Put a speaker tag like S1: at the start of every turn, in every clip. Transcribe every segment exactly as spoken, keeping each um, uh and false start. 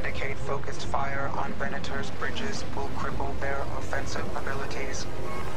S1: indicate focused fire on Venator's bridges will cripple their offensive abilities.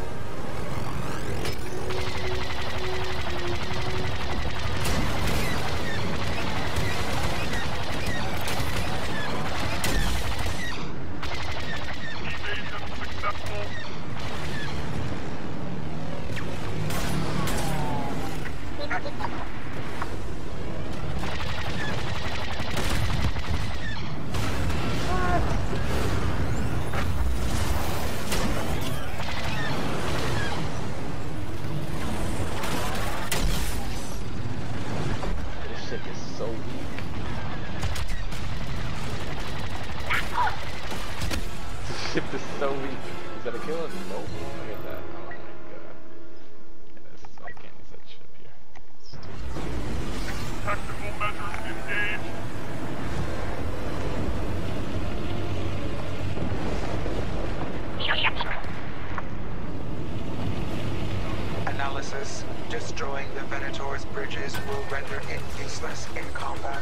S1: Analysis. Destroying the Venator's bridges will render it useless in combat.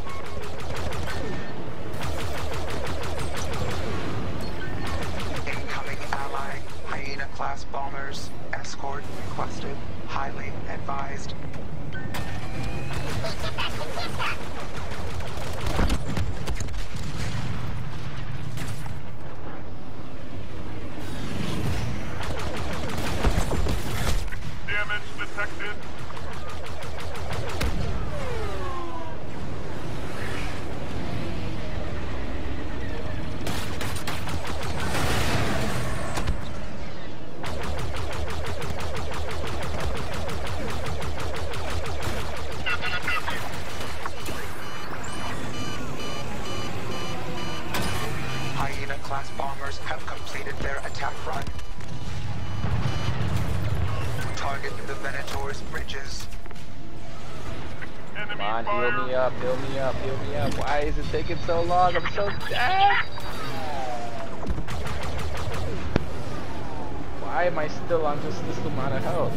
S1: Incoming ally. Hyena-class bombers. Escort requested. Highly advised.
S2: Damage detected.
S1: Hyena-class bombers have completed their attack run. Target the Venator's bridges.
S2: Enemy
S3: Come on,
S2: fire.
S3: heal me up, heal me up, heal me up. Why is it taking so long? I'm so dead. Why am I still on just this amount of health?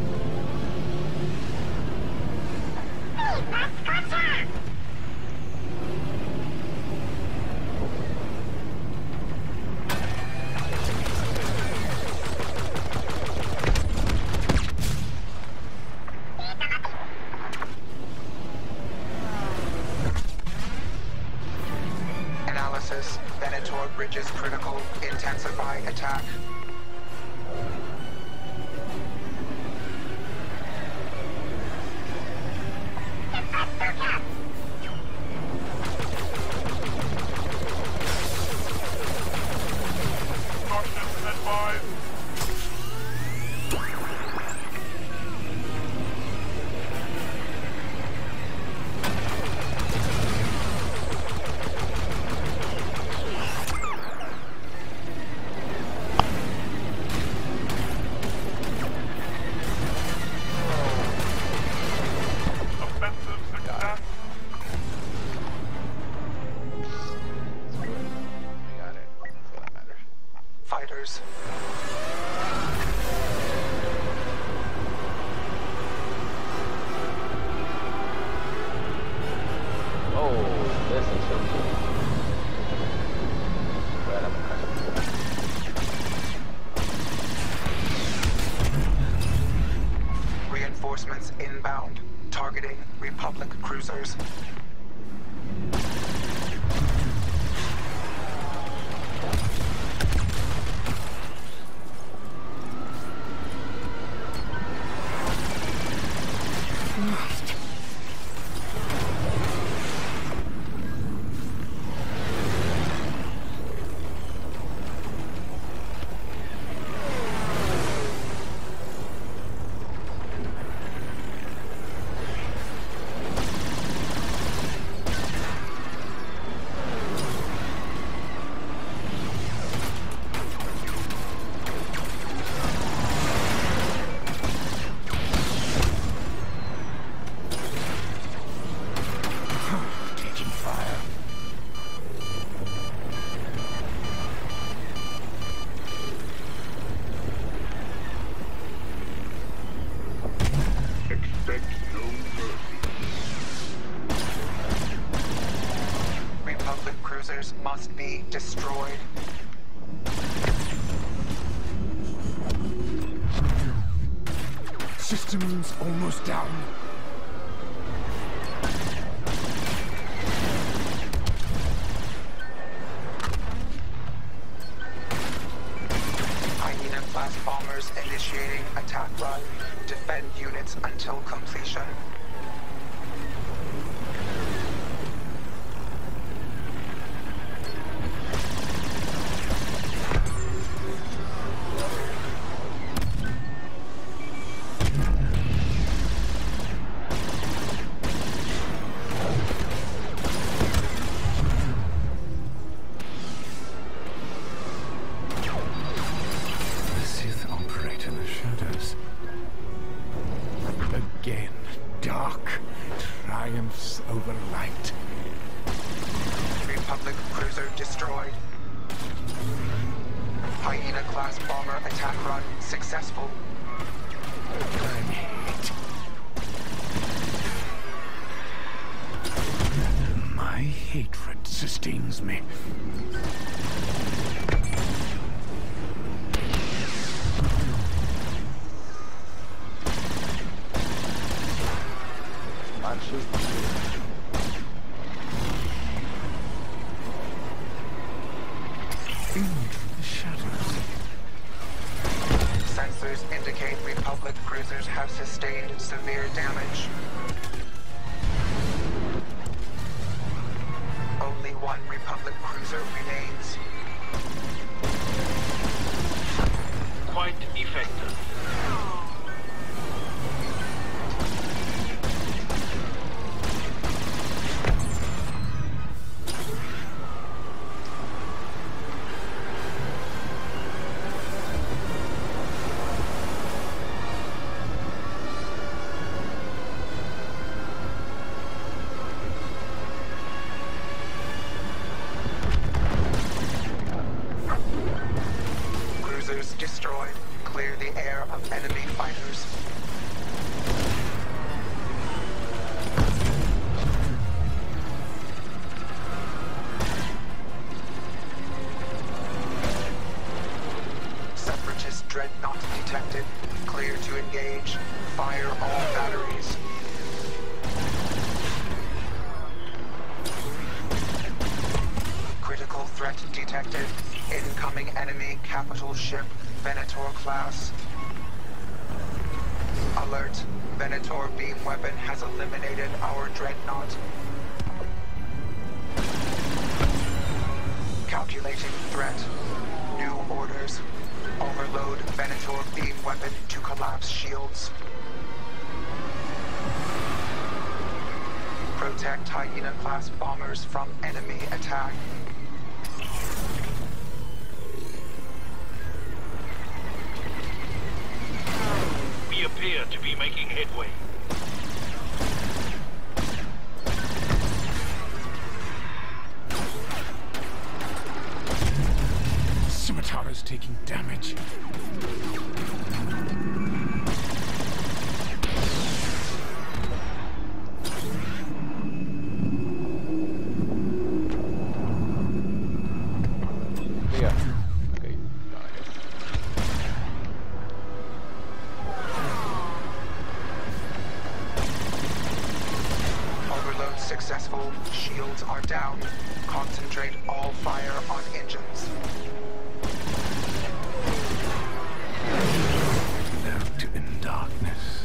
S1: Analysis. Venator bridges critical. Intensify attack.
S2: Darkness advised. Offensive success.
S3: I got it. That's all that matters.
S1: Fighters.
S3: Oh, this is so cool. Right, I'm gonna
S1: Reinforcements inbound. Targeting Republic cruisers. Republic cruisers must be destroyed.
S4: Systems almost down.
S1: Hyena-class bombers initiating attack run. Defend units until completion.
S4: Again, dark triumphs over light.
S1: Republic cruiser destroyed. Hyena-class bomber attack run successful.
S4: I hate. My hatred sustains me. In the shadows.
S1: Sensors indicate Republic cruisers have sustained severe damage. Only one Republic cruiser remains.
S5: Quite effective.
S1: Destroyed. Clear the air of enemy fighters. Separatist dreadnought detected. Clear to engage. Fire all batteries. Critical threat detected. Incoming enemy capital ship, Venator class. Alert. Venator beam weapon has eliminated our dreadnought. Calculating threat. New orders. Overload Venator beam weapon to collapse shields. Protect Hyena-class bombers from enemy attack.
S5: We appear to be making headway.
S4: Scimitara's taking damage.
S3: Yeah. Okay, nice.
S1: Overload successful. Shields are down. Concentrate all fire on engines.
S4: Out in darkness.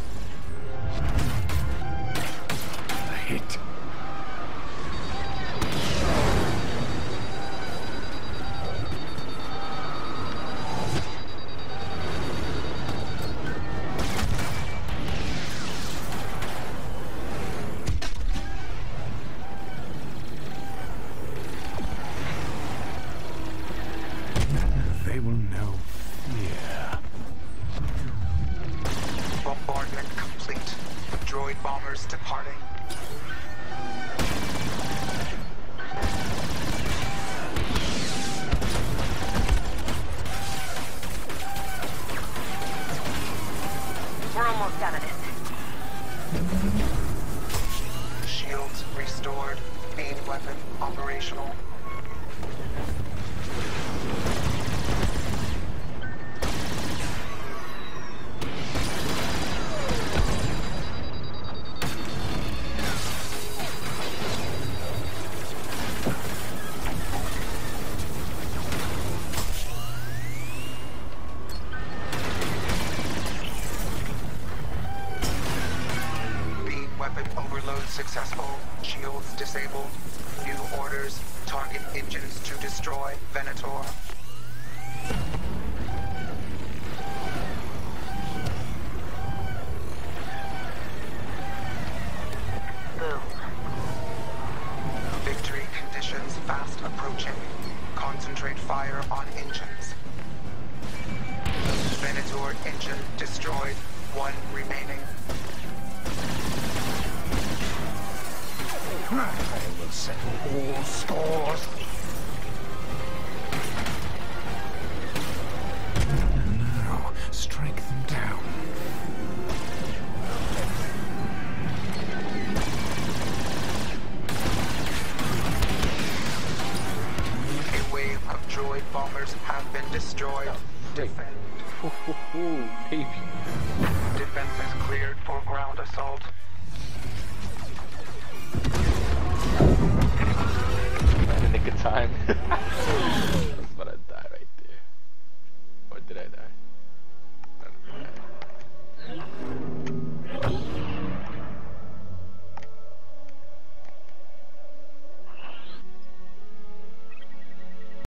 S4: A hit. They will know fear.
S1: Bombardment complete. Droid bombers departing.
S6: We're almost done of it.
S1: Shields restored. Beam weapon operational. successful. Shields disabled. New orders. Target engines to destroy Venator.
S6: Boom.
S1: Victory conditions fast approaching. Concentrate fire on engines. Venator engine destroyed. One remaining.
S4: I will settle all scores. Now, strike them down.
S1: A wave of droid bombers have been destroyed. Defend.
S3: Ooh, baby.
S1: Defenses cleared for ground assault.
S3: Right in the nick of time. I was about to die right there. Or did I die? I don't know.